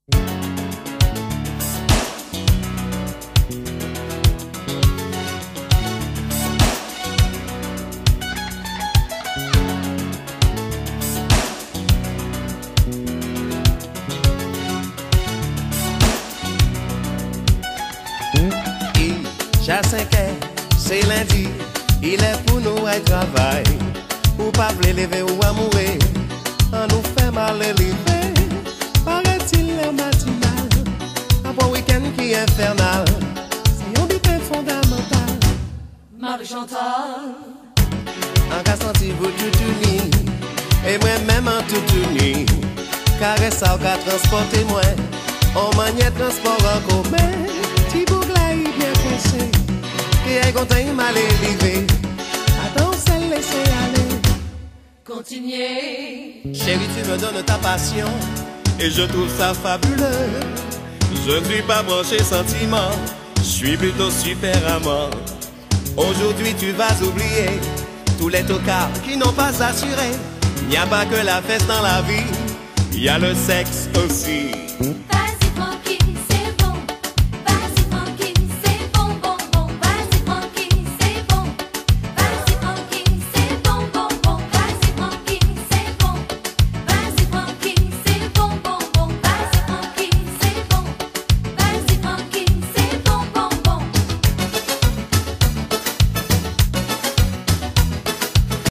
J'ai 5 heures, c'est lundi, il est pour nous à travail. Ou pas vle lever ou à mourir, on nous fait mal lever. Paraît-il le matinal, un bon week-end qui est infernal. C'est un butin fondamental. Marie-Chantal, en cas senti vous tout uni, et moi-même en tout uni. Caresse ça, qu'a transporté moi, on maniait transport en commun. Ti bougla y bien pressé, qui est content il m'a levé. Attends, c'est laisser aller. continuez. Chérie, tu me donnes ta passion, et je trouve ça fabuleux. Je ne suis pas branché sentiment, je suis plutôt super amant. Aujourd'hui tu vas oublier tous les tocards qui n'ont pas assuré. Il n'y a pas que la fête dans la vie, il y a le sexe aussi.